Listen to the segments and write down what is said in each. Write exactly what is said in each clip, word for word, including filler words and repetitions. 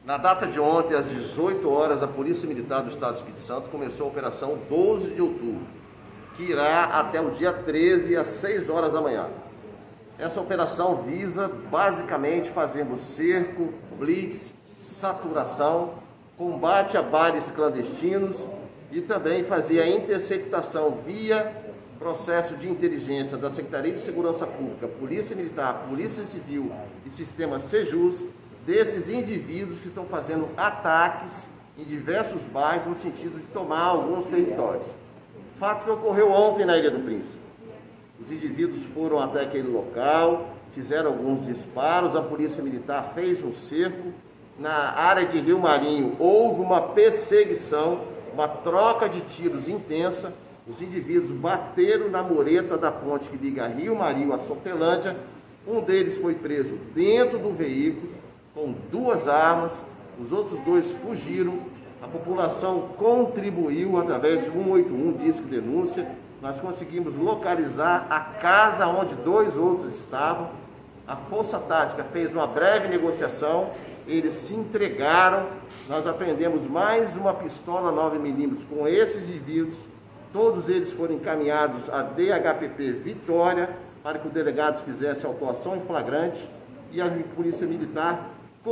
Na data de ontem, às dezoito horas, a Polícia Militar do Estado do Espírito Santo começou a Operação doze de outubro, que irá até o dia treze, às seis horas da manhã. Essa operação visa, basicamente, fazendo cerco, blitz, saturação, combate a bares clandestinos e também fazer a interceptação via processo de inteligência da Secretaria de Segurança Pública, Polícia Militar, Polícia Civil e Sistema Sejus, desses indivíduos que estão fazendo ataques em diversos bairros no sentido de tomar alguns territórios. Fato que ocorreu ontem na Ilha do Príncipe. Os indivíduos foram até aquele local, fizeram alguns disparos, a Polícia Militar fez um cerco. Na área de Rio Marinho houve uma perseguição, uma troca de tiros intensa. Os indivíduos bateram na mureta da ponte que liga Rio Marinho a Sotelândia. Um deles foi preso dentro do veículo com duas armas, os outros dois fugiram. A população contribuiu através do cento e oitenta e um, disque denúncia. Nós conseguimos localizar a casa onde dois outros estavam. A Força Tática fez uma breve negociação, eles se entregaram. Nós apreendemos mais uma pistola nove milímetros com esses indivíduos. Todos eles foram encaminhados à D H P P Vitória para que o delegado fizesse autuação em flagrante, e a Polícia Militar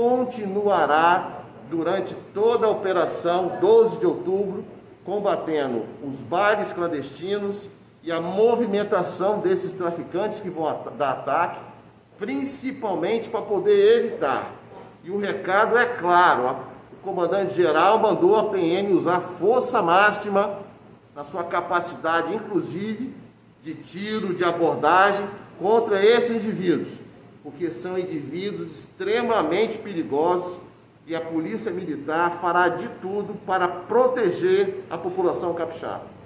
continuará durante toda a operação doze de outubro, combatendo os bares clandestinos e a movimentação desses traficantes que vão dar ataque, principalmente para poder evitar. E o recado é claro, o comandante-geral mandou a P M usar força máxima na sua capacidade, inclusive, de tiro, de abordagem contra esses indivíduos, porque são indivíduos extremamente perigosos e a Polícia Militar fará de tudo para proteger a população capixaba.